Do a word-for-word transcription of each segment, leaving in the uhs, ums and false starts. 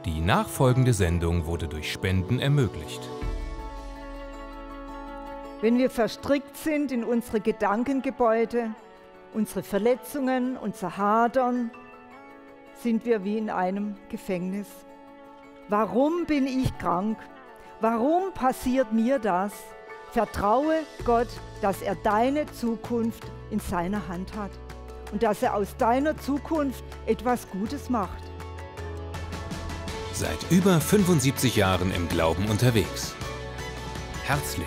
Die nachfolgende Sendung wurde durch Spenden ermöglicht. Wenn wir verstrickt sind in unsere Gedankengebäude, unsere Verletzungen, unser Hadern, sind wir wie in einem Gefängnis. Warum bin ich krank? Warum passiert mir das? Vertraue Gott, dass er deine Zukunft in seiner Hand hat und dass er aus deiner Zukunft etwas Gutes macht. Seit über fünfundsiebzig Jahren im Glauben unterwegs. Herzlich.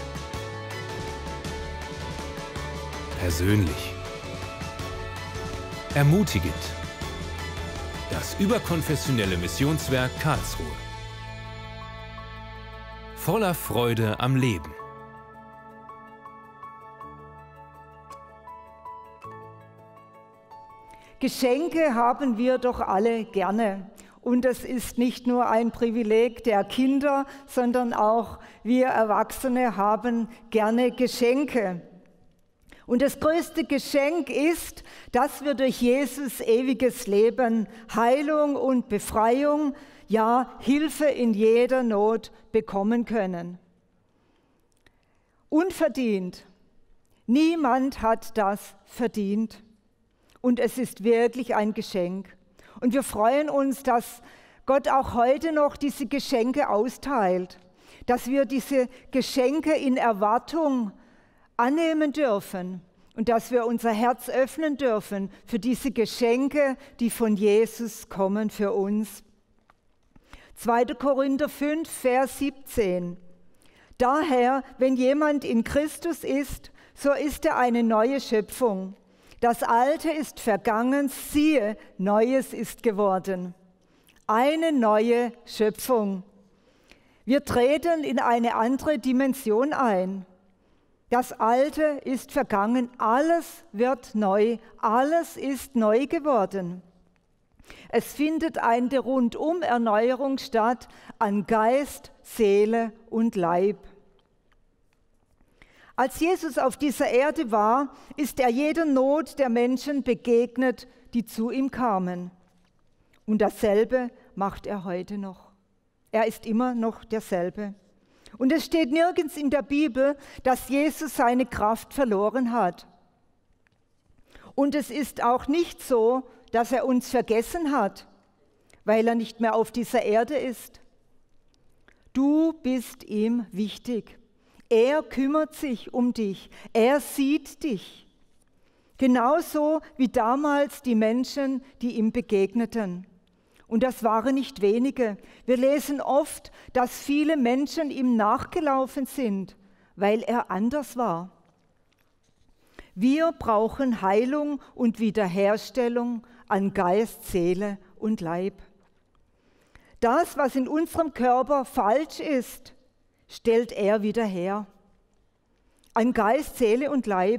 Persönlich. Ermutigend. Das überkonfessionelle Missionswerk Karlsruhe. Voller Freude am Leben. Geschenke haben wir doch alle gerne. Und es ist nicht nur ein Privileg der Kinder, sondern auch wir Erwachsene haben gerne Geschenke. Und das größte Geschenk ist, dass wir durch Jesus ewiges Leben, Heilung und Befreiung, ja Hilfe in jeder Not bekommen können. Unverdient. Niemand hat das verdient. Und es ist wirklich ein Geschenk. Und wir freuen uns, dass Gott auch heute noch diese Geschenke austeilt, dass wir diese Geschenke in Erwartung annehmen dürfen und dass wir unser Herz öffnen dürfen für diese Geschenke, die von Jesus kommen für uns. zweiter Korinther fünf, Vers siebzehn. Daher, wenn jemand in Christus ist, so ist er eine neue Schöpfung. Das Alte ist vergangen, siehe, Neues ist geworden. Eine neue Schöpfung. Wir treten in eine andere Dimension ein. Das Alte ist vergangen, alles wird neu, alles ist neu geworden. Es findet eine Rundum-Erneuerung statt an Geist, Seele und Leib. Als Jesus auf dieser Erde war, ist er jeder Not der Menschen begegnet, die zu ihm kamen. Und dasselbe macht er heute noch. Er ist immer noch derselbe. Und es steht nirgends in der Bibel, dass Jesus seine Kraft verloren hat. Und es ist auch nicht so, dass er uns vergessen hat, weil er nicht mehr auf dieser Erde ist. Du bist ihm wichtig. Er kümmert sich um dich. Er sieht dich. Genauso wie damals die Menschen, die ihm begegneten. Und das waren nicht wenige. Wir lesen oft, dass viele Menschen ihm nachgelaufen sind, weil er anders war. Wir brauchen Heilung und Wiederherstellung an Geist, Seele und Leib. Das, was in unserem Körper falsch ist, stellt er wieder her. An Geist, Seele und Leib.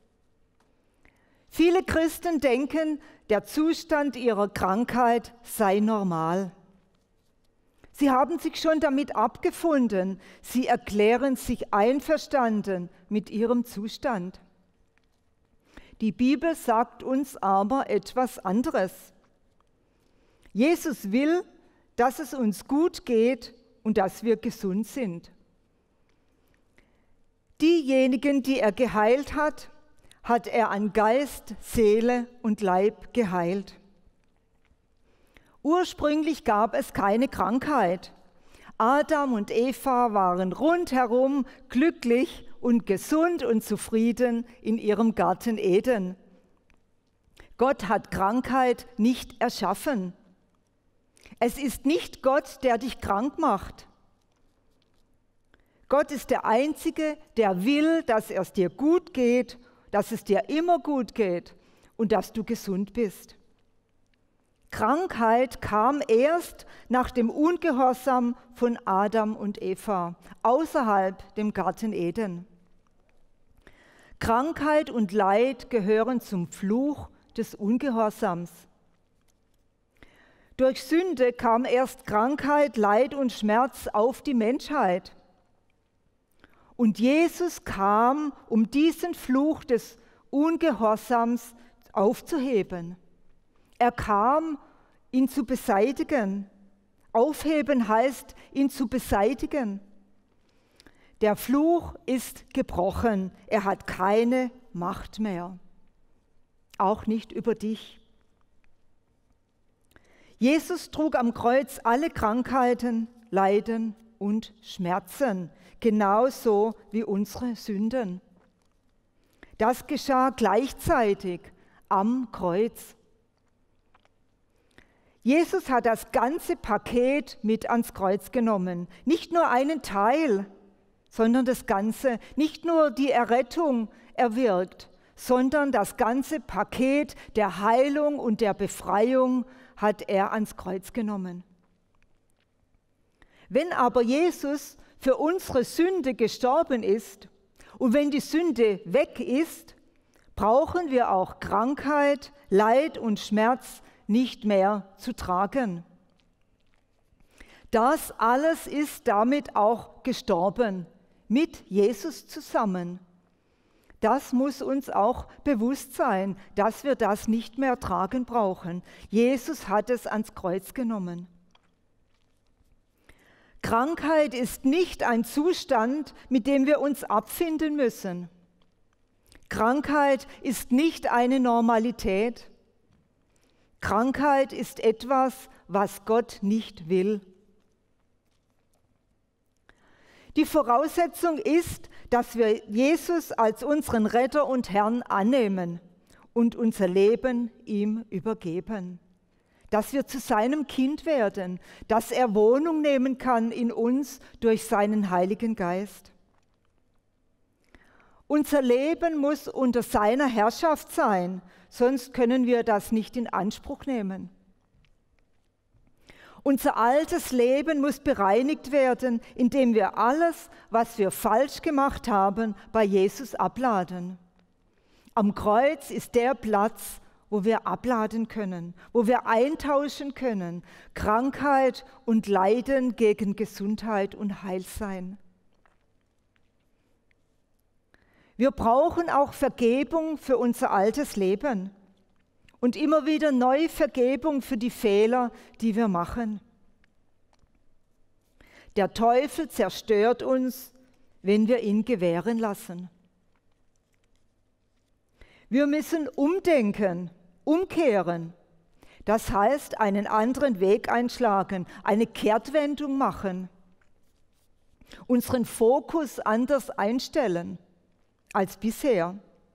Viele Christen denken, der Zustand ihrer Krankheit sei normal. Sie haben sich schon damit abgefunden. Sie erklären sich einverstanden mit ihrem Zustand. Die Bibel sagt uns aber etwas anderes. Jesus will, dass es uns gut geht und dass wir gesund sind. Diejenigen, die er geheilt hat, hat er an Geist, Seele und Leib geheilt. Ursprünglich gab es keine Krankheit. Adam und Eva waren rundherum glücklich und gesund und zufrieden in ihrem Garten Eden. Gott hat Krankheit nicht erschaffen. Es ist nicht Gott, der dich krank macht. Gott ist der Einzige, der will, dass es dir gut geht, dass es dir immer gut geht und dass du gesund bist. Krankheit kam erst nach dem Ungehorsam von Adam und Eva, außerhalb dem Garten Eden. Krankheit und Leid gehören zum Fluch des Ungehorsams. Durch Sünde kam erst Krankheit, Leid und Schmerz auf die Menschheit. Und Jesus kam, um diesen Fluch des Ungehorsams aufzuheben. Er kam, ihn zu beseitigen. Aufheben heißt, ihn zu beseitigen. Der Fluch ist gebrochen, er hat keine Macht mehr, auch nicht über dich. Jesus trug am Kreuz alle Krankheiten, Leiden und Schmerzen, genauso wie unsere Sünden. Das geschah gleichzeitig am Kreuz. Jesus hat das ganze Paket mit ans Kreuz genommen, nicht nur einen Teil, sondern das Ganze, nicht nur die Errettung erwirkt, sondern das ganze Paket der Heilung und der Befreiung hat er ans Kreuz genommen. Wenn aber Jesus für unsere Sünde gestorben ist und wenn die Sünde weg ist, brauchen wir auch Krankheit, Leid und Schmerz nicht mehr zu tragen. Das alles ist damit auch gestorben, mit Jesus zusammen. Das muss uns auch bewusst sein, dass wir das nicht mehr tragen brauchen. Jesus hat es ans Kreuz genommen. Krankheit ist nicht ein Zustand, mit dem wir uns abfinden müssen. Krankheit ist nicht eine Normalität. Krankheit ist etwas, was Gott nicht will. Die Voraussetzung ist, dass wir Jesus als unseren Retter und Herrn annehmen und unser Leben ihm übergeben. Dass wir zu seinem Kind werden, dass er Wohnung nehmen kann in uns durch seinen Heiligen Geist. Unser Leben muss unter seiner Herrschaft sein, sonst können wir das nicht in Anspruch nehmen. Unser altes Leben muss bereinigt werden, indem wir alles, was wir falsch gemacht haben, bei Jesus abladen. Am Kreuz ist der Platz, wo wir abladen können, wo wir eintauschen können, Krankheit und Leiden gegen Gesundheit und Heilsein. Wir brauchen auch Vergebung für unser altes Leben und immer wieder neue Vergebung für die Fehler, die wir machen. Der Teufel zerstört uns, wenn wir ihn gewähren lassen. Wir müssen umdenken, umkehren. Das heißt, einen anderen Weg einschlagen, eine Kehrtwendung machen, unseren Fokus anders einstellen als bisher.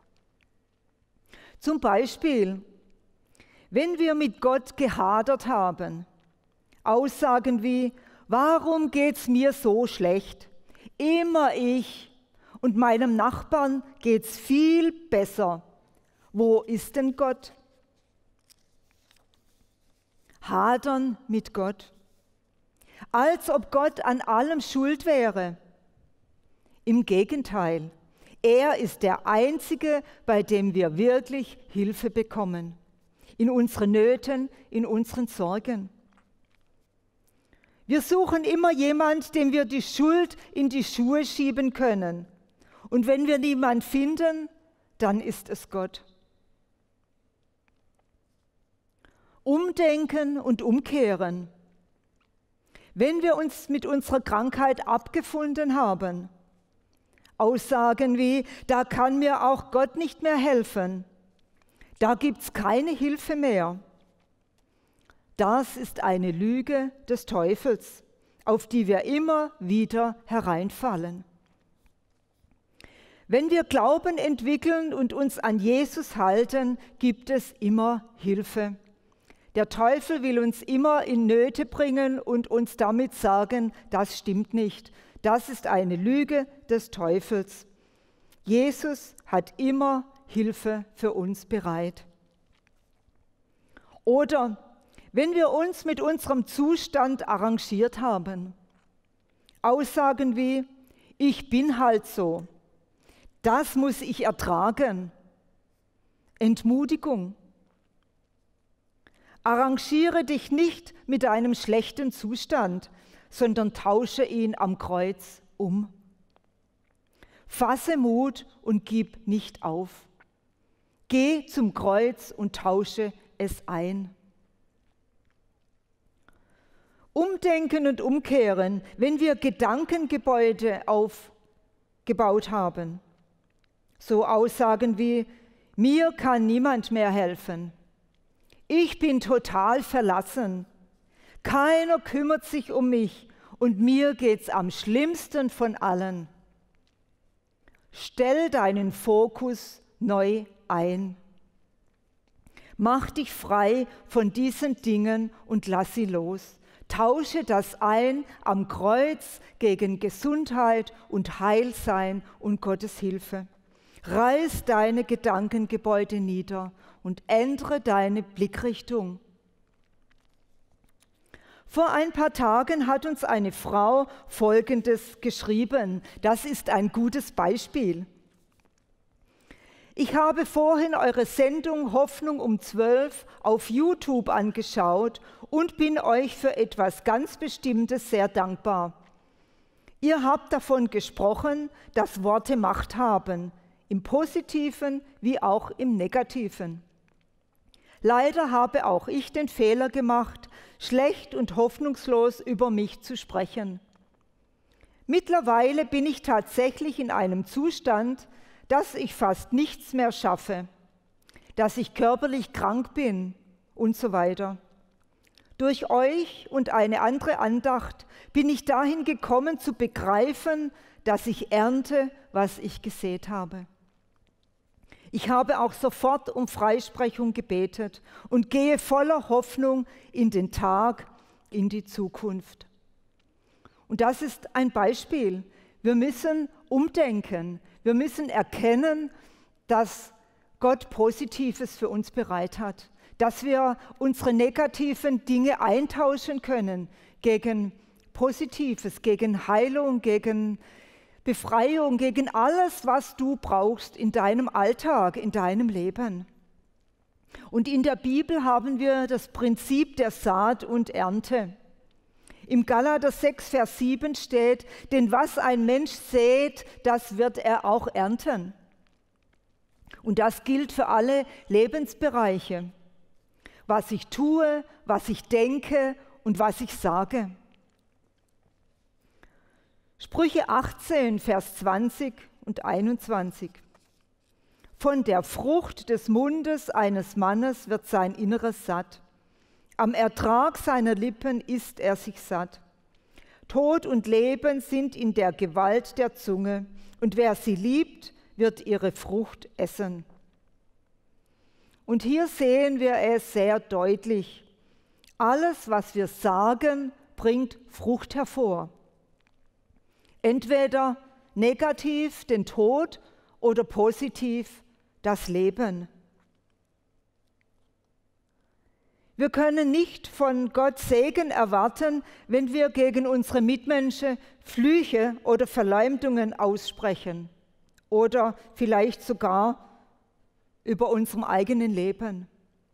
Zum Beispiel, wenn wir mit Gott gehadert haben, Aussagen wie, warum geht's mir so schlecht? Immer ich und meinem Nachbarn geht's viel besser. Wo ist denn Gott? Hadern mit Gott. Als ob Gott an allem schuld wäre. Im Gegenteil, er ist der Einzige, bei dem wir wirklich Hilfe bekommen. In unseren Nöten, in unseren Sorgen. Wir suchen immer jemanden, dem wir die Schuld in die Schuhe schieben können. Und wenn wir niemanden finden, dann ist es Gott. Umdenken und umkehren. Wenn wir uns mit unserer Krankheit abgefunden haben, Aussagen wie, da kann mir auch Gott nicht mehr helfen, da gibt es keine Hilfe mehr. Das ist eine Lüge des Teufels, auf die wir immer wieder hereinfallen. Wenn wir Glauben entwickeln und uns an Jesus halten, gibt es immer Hilfe. Der Teufel will uns immer in Nöte bringen und uns damit sagen, das stimmt nicht. Das ist eine Lüge des Teufels. Jesus hat immer Hilfe für uns bereit. Oder wenn wir uns mit unserem Zustand arrangiert haben, Aussagen wie, ich bin halt so, das muss ich ertragen, Entmutigung. Arrangiere dich nicht mit einem schlechten Zustand, sondern tausche ihn am Kreuz um. Fasse Mut und gib nicht auf. Geh zum Kreuz und tausche es ein. Um umdenken und umkehren, wenn wir Gedankengebäude aufgebaut haben. So Aussagen wie, mir kann niemand mehr helfen. Ich bin total verlassen. Keiner kümmert sich um mich und mir geht's am schlimmsten von allen. Stell deinen Fokus neu ein. Mach dich frei von diesen Dingen und lass sie los. Tausche das ein am Kreuz gegen Gesundheit und Heilsein und Gottes Hilfe. Reiß deine Gedankengebäude nieder und ändere deine Blickrichtung. Vor ein paar Tagen hat uns eine Frau Folgendes geschrieben. Das ist ein gutes Beispiel. Ich habe vorhin eure Sendung Hoffnung um zwölf auf YouTube angeschaut und bin euch für etwas ganz Bestimmtes sehr dankbar. Ihr habt davon gesprochen, dass Worte Macht haben, im Positiven wie auch im Negativen. Leider habe auch ich den Fehler gemacht, schlecht und hoffnungslos über mich zu sprechen. Mittlerweile bin ich tatsächlich in einem Zustand, dass ich fast nichts mehr schaffe, dass ich körperlich krank bin und so weiter. Durch euch und eine andere Andacht bin ich dahin gekommen zu begreifen, dass ich ernte, was ich gesät habe. Ich habe auch sofort um Freisprechung gebetet und gehe voller Hoffnung in den Tag, in die Zukunft. Und das ist ein Beispiel. Wir müssen umdenken. Wir müssen erkennen, dass Gott Positives für uns bereit hat, dass wir unsere negativen Dinge eintauschen können gegen Positives, gegen Heilung, gegen Befreiung, gegen alles, was du brauchst in deinem Alltag, in deinem Leben. Und in der Bibel haben wir das Prinzip der Saat und Ernte. Im Galater sechs, Vers sieben steht, denn was ein Mensch sät, das wird er auch ernten. Und das gilt für alle Lebensbereiche. Was ich tue, was ich denke und was ich sage. Sprüche achtzehn, Vers zwanzig und einundzwanzig. Von der Frucht des Mundes eines Mannes wird sein Inneres satt. Am Ertrag seiner Lippen isst er sich satt. Tod und Leben sind in der Gewalt der Zunge, und wer sie liebt, wird ihre Frucht essen. Und hier sehen wir es sehr deutlich. Alles, was wir sagen, bringt Frucht hervor. Entweder negativ den Tod oder positiv das Leben. Wir können nicht von Gott Segen erwarten, wenn wir gegen unsere Mitmenschen Flüche oder Verleumdungen aussprechen oder vielleicht sogar über unserem eigenen Leben.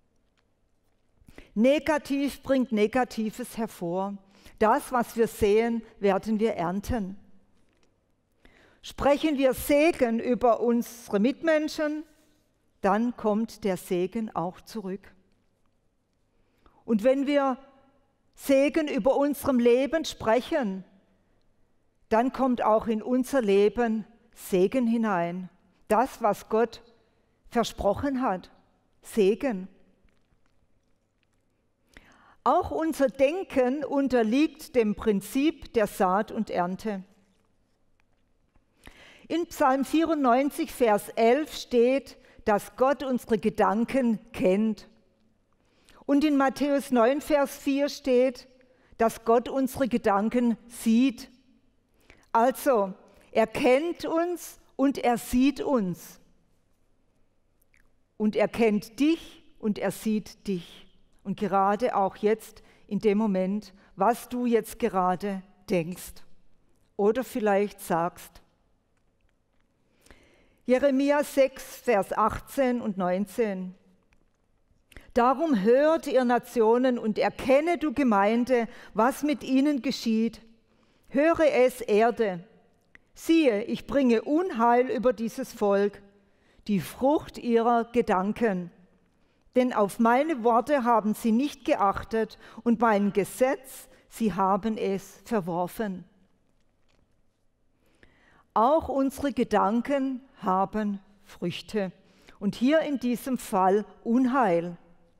Negativ bringt Negatives hervor. Das, was wir sehen, werden wir ernten. Sprechen wir Segen über unsere Mitmenschen, dann kommt der Segen auch zurück. Und wenn wir Segen über unserem Leben sprechen, dann kommt auch in unser Leben Segen hinein. Das, was Gott versprochen hat, Segen. Auch unser Denken unterliegt dem Prinzip der Saat und Ernte. In Psalm vierundneunzig, Vers elf steht, dass Gott unsere Gedanken kennt. Und in Matthäus neun, Vers vier steht, dass Gott unsere Gedanken sieht. Also, er kennt uns und er sieht uns. Und er kennt dich und er sieht dich. Und gerade auch jetzt in dem Moment, was du jetzt gerade denkst oder vielleicht sagst. Jeremia sechs, Vers achtzehn und neunzehn. Darum hört, ihr Nationen, und erkenne, du Gemeinde, was mit ihnen geschieht. Höre es, Erde. Siehe, ich bringe Unheil über dieses Volk, die Frucht ihrer Gedanken. Denn auf meine Worte haben sie nicht geachtet und mein Gesetz sie haben es verworfen. Auch unsere Gedanken haben Früchte und hier in diesem Fall Unheil.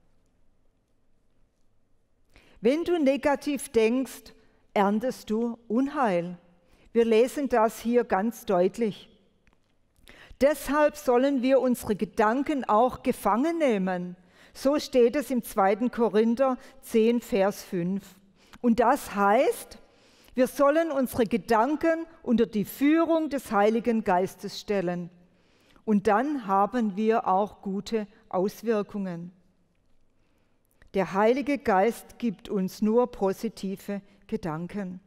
Wenn du negativ denkst, erntest du Unheil. Wir lesen das hier ganz deutlich. Deshalb sollen wir unsere Gedanken auch gefangen nehmen. So steht es im zweiten Korinther zehn, Vers fünf. Und das heißt, wir sollen unsere Gedanken unter die Führung des Heiligen Geistes stellen. Und dann haben wir auch gute Auswirkungen. Der Heilige Geist gibt uns nur positive Gedanken.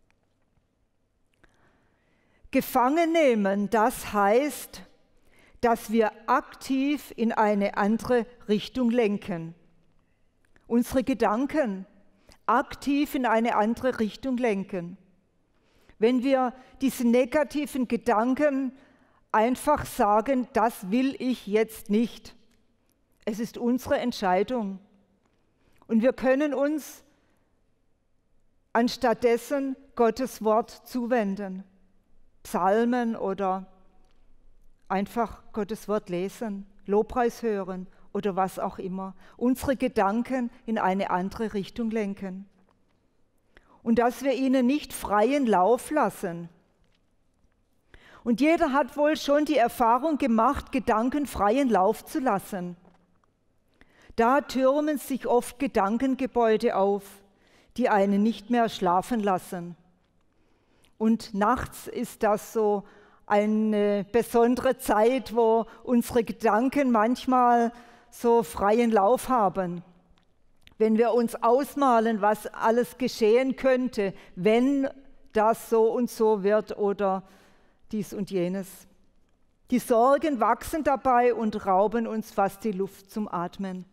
Gefangen nehmen, das heißt, dass wir aktiv in eine andere Richtung lenken. Unsere Gedanken aktiv in eine andere Richtung lenken. Wenn wir diese negativen Gedanken einfach sagen, das will ich jetzt nicht. Es ist unsere Entscheidung. Und wir können uns anstattdessen Gottes Wort zuwenden. Psalmen oder einfach Gottes Wort lesen, Lobpreis hören oder was auch immer. Unsere Gedanken in eine andere Richtung lenken. Und dass wir ihnen nicht freien Lauf lassen. Und jeder hat wohl schon die Erfahrung gemacht, Gedanken freien Lauf zu lassen. Da türmen sich oft Gedankengebäude auf, die einen nicht mehr schlafen lassen. Und nachts ist das so eine besondere Zeit, wo unsere Gedanken manchmal so freien Lauf haben. Wenn wir uns ausmalen, was alles geschehen könnte, wenn das so und so wird oder dies und jenes. Die Sorgen wachsen dabei und rauben uns fast die Luft zum Atmen.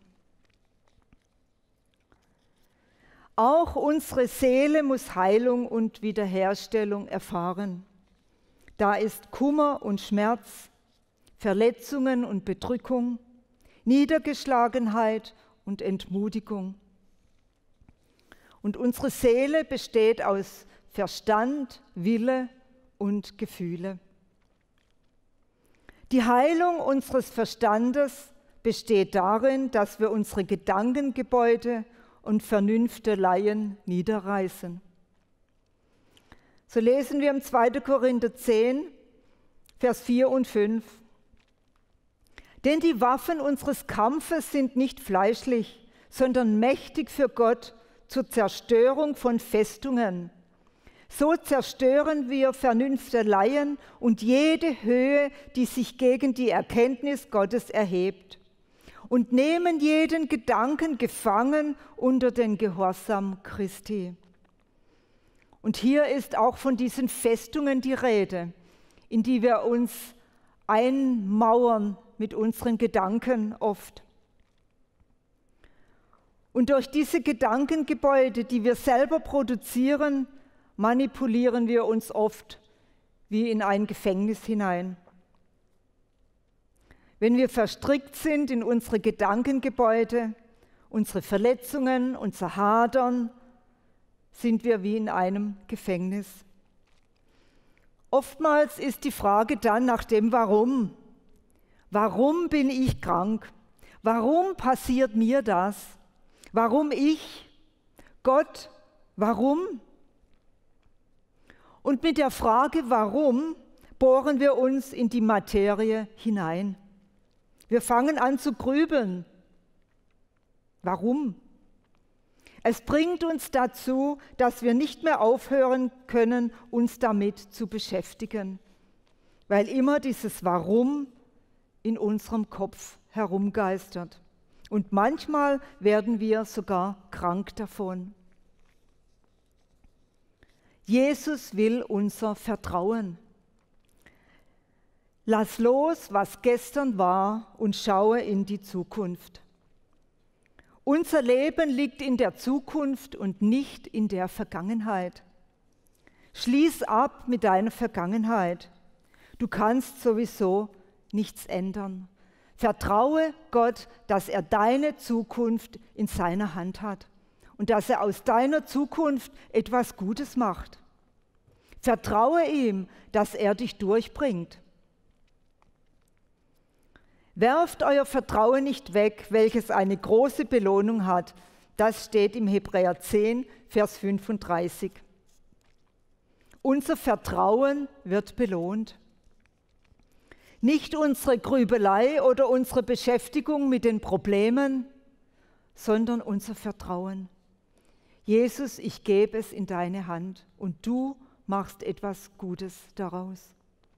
Auch unsere Seele muss Heilung und Wiederherstellung erfahren. Da ist Kummer und Schmerz, Verletzungen und Bedrückung, Niedergeschlagenheit und Entmutigung. Und unsere Seele besteht aus Verstand, Wille und Gefühle. Die Heilung unseres Verstandes besteht darin, dass wir unsere Gedankengebäude und Vernünfteleien niederreißen. So lesen wir im zweiten Korinther zehn, Vers vier und fünf. Denn die Waffen unseres Kampfes sind nicht fleischlich, sondern mächtig für Gott zur Zerstörung von Festungen. So zerstören wir Vernünfteleien und jede Höhe, die sich gegen die Erkenntnis Gottes erhebt, und nehmen jeden Gedanken gefangen unter den Gehorsam Christi. Und hier ist auch von diesen Festungen die Rede, in die wir uns einmauern mit unseren Gedanken oft. Und durch diese Gedankengebäude, die wir selber produzieren, manipulieren wir uns oft wie in ein Gefängnis hinein. Wenn wir verstrickt sind in unsere Gedankengebäude, unsere Verletzungen, unser Hadern, sind wir wie in einem Gefängnis. Oftmals ist die Frage dann nach dem Warum. Warum bin ich krank? Warum passiert mir das? Warum ich? Gott, warum? Und mit der Frage Warum bohren wir uns in die Materie hinein. Wir fangen an zu grübeln. Warum? Es bringt uns dazu, dass wir nicht mehr aufhören können, uns damit zu beschäftigen, weil immer dieses Warum in unserem Kopf herumgeistert. Und manchmal werden wir sogar krank davon. Jesus will unser Vertrauen. Lass los, was gestern war, und schaue in die Zukunft. Unser Leben liegt in der Zukunft und nicht in der Vergangenheit. Schließ ab mit deiner Vergangenheit. Du kannst sowieso nichts ändern. Vertraue Gott, dass er deine Zukunft in seiner Hand hat. und dass er aus deiner Zukunft etwas Gutes macht. Vertraue ihm, dass er dich durchbringt. Werft euer Vertrauen nicht weg, welches eine große Belohnung hat. Das steht im Hebräer zehn, Vers fünfunddreißig. Unser Vertrauen wird belohnt. Nicht unsere Grübelei oder unsere Beschäftigung mit den Problemen, sondern unser Vertrauen. Jesus, ich gebe es in deine Hand und du machst etwas Gutes daraus.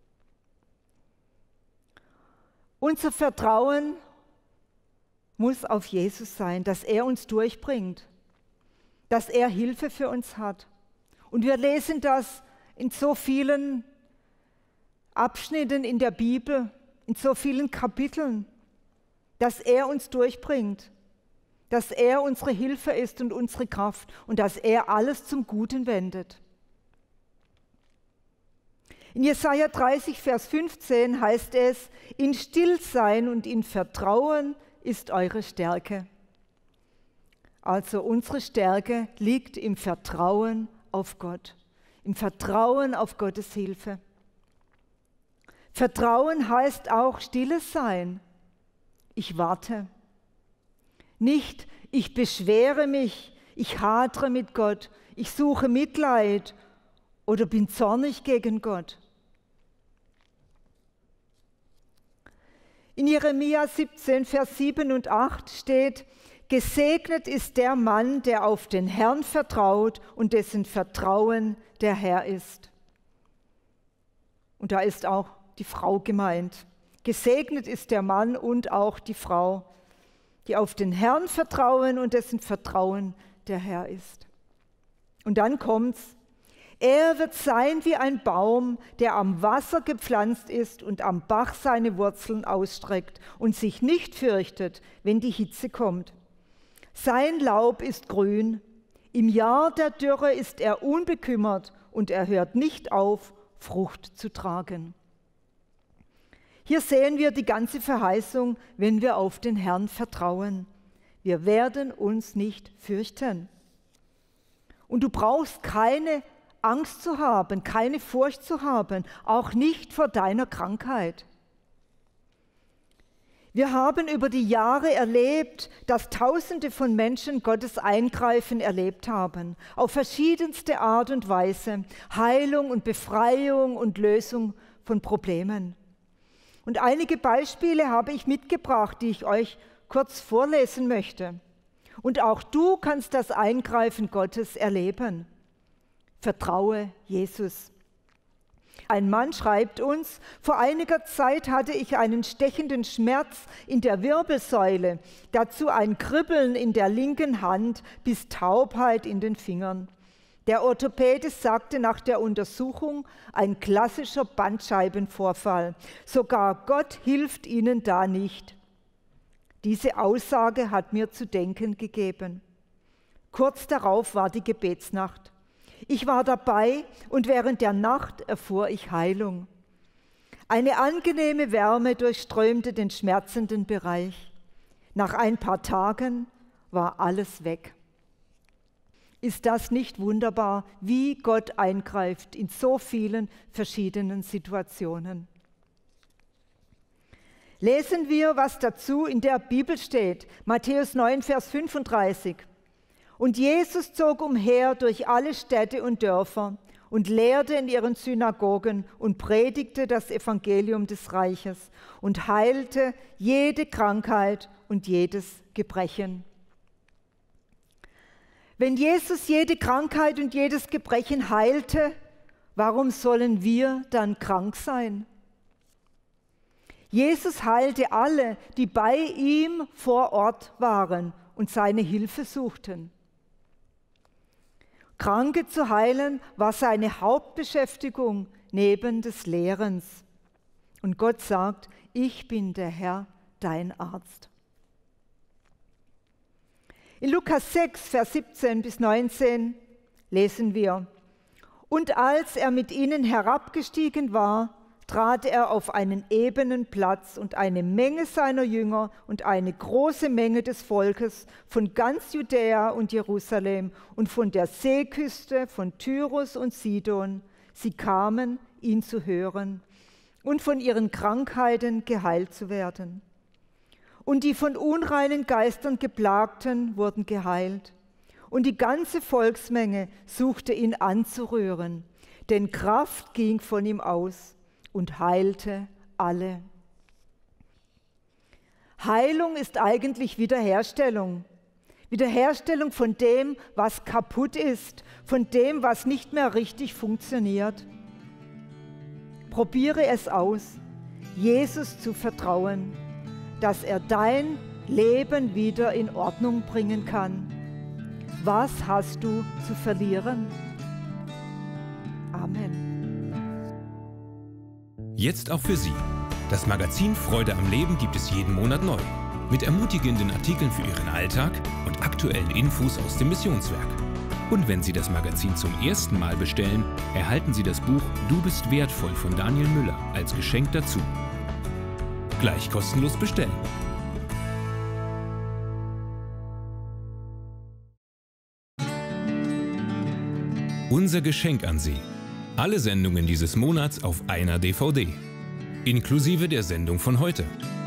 Unser Vertrauen muss auf Jesus sein, dass er uns durchbringt, dass er Hilfe für uns hat. Und wir lesen das in so vielen Abschnitten in der Bibel, in so vielen Kapiteln, dass er uns durchbringt, dass er unsere Hilfe ist und unsere Kraft und dass er alles zum Guten wendet. In Jesaja dreißig, Vers fünfzehn heißt es, in Stillsein und in Vertrauen ist eure Stärke. Also unsere Stärke liegt im Vertrauen auf Gott, im Vertrauen auf Gottes Hilfe. Vertrauen heißt auch stilles Sein. Ich warte. Nicht, ich beschwere mich, ich hadere mit Gott, ich suche Mitleid oder bin zornig gegen Gott. In Jeremia siebzehn, Vers sieben und acht steht, gesegnet ist der Mann, der auf den Herrn vertraut und dessen Vertrauen der Herr ist. Und da ist auch die Frau gemeint. Gesegnet ist der Mann und auch die Frau, die auf den Herrn vertrauen und dessen Vertrauen der Herr ist. Und dann kommt's. Er wird sein wie ein Baum, der am Wasser gepflanzt ist und am Bach seine Wurzeln ausstreckt und sich nicht fürchtet, wenn die Hitze kommt. Sein Laub ist grün, im Jahr der Dürre ist er unbekümmert und er hört nicht auf, Frucht zu tragen. Hier sehen wir die ganze Verheißung, wenn wir auf den Herrn vertrauen. Wir werden uns nicht fürchten. Und du brauchst keine Angst zu haben, keine Furcht zu haben, auch nicht vor deiner Krankheit. Wir haben über die Jahre erlebt, dass Tausende von Menschen Gottes Eingreifen erlebt haben, auf verschiedenste Art und Weise, Heilung und Befreiung und Lösung von Problemen. Und einige Beispiele habe ich mitgebracht, die ich euch kurz vorlesen möchte. Und auch du kannst das Eingreifen Gottes erleben. Vertraue Jesus. Ein Mann schreibt uns, vor einiger Zeit hatte ich einen stechenden Schmerz in der Wirbelsäule, dazu ein Kribbeln in der linken Hand bis Taubheit in den Fingern. Der Orthopäde sagte nach der Untersuchung, ein klassischer Bandscheibenvorfall. Sogar Gott hilft Ihnen da nicht. Diese Aussage hat mir zu denken gegeben. Kurz darauf war die Gebetsnacht. Ich war dabei und während der Nacht erfuhr ich Heilung. Eine angenehme Wärme durchströmte den schmerzenden Bereich. Nach ein paar Tagen war alles weg. Ist das nicht wunderbar, wie Gott eingreift in so vielen verschiedenen Situationen? Lesen wir, was dazu in der Bibel steht. Matthäus neun, Vers fünfunddreißig. Und Jesus zog umher durch alle Städte und Dörfer und lehrte in ihren Synagogen und predigte das Evangelium des Reiches und heilte jede Krankheit und jedes Gebrechen. Wenn Jesus jede Krankheit und jedes Gebrechen heilte, warum sollen wir dann krank sein? Jesus heilte alle, die bei ihm vor Ort waren und seine Hilfe suchten. Kranke zu heilen war seine Hauptbeschäftigung neben des Lehrens. Und Gott sagt, ich bin der Herr, dein Arzt. In Lukas sechs, Vers siebzehn bis neunzehn lesen wir, und als er mit ihnen herabgestiegen war, trat er auf einen ebenen Platz, und eine Menge seiner Jünger und eine große Menge des Volkes von ganz Judäa und Jerusalem und von der Seeküste, von Tyrus und Sidon, sie kamen, ihn zu hören und von ihren Krankheiten geheilt zu werden. Und die von unreinen Geistern geplagten wurden geheilt. Und die ganze Volksmenge suchte ihn anzurühren, denn Kraft ging von ihm aus und heilte alle. Heilung ist eigentlich Wiederherstellung. Wiederherstellung von dem, was kaputt ist, von dem, was nicht mehr richtig funktioniert. Probiere es aus, Jesus zu vertrauen, dass er dein Leben wieder in Ordnung bringen kann. Was hast du zu verlieren? Amen. Jetzt auch für Sie. Das Magazin Freude am Leben gibt es jeden Monat neu. Mit ermutigenden Artikeln für Ihren Alltag und aktuellen Infos aus dem Missionswerk. Und wenn Sie das Magazin zum ersten Mal bestellen, erhalten Sie das Buch Du bist wertvoll von Daniel Müller als Geschenk dazu. Gleich kostenlos bestellen. Unser Geschenk an Sie. Alle Sendungen dieses Monats auf einer D V D. Inklusive der Sendung von heute.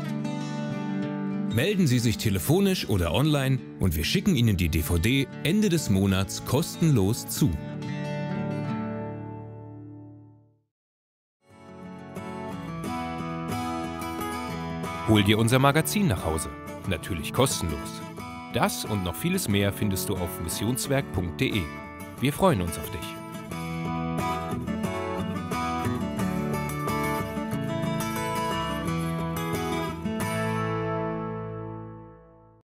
Melden Sie sich telefonisch oder online und wir schicken Ihnen die D V D Ende des Monats kostenlos zu. Hol dir unser Magazin nach Hause. Natürlich kostenlos. Das und noch vieles mehr findest du auf missionswerk punkt de. Wir freuen uns auf dich.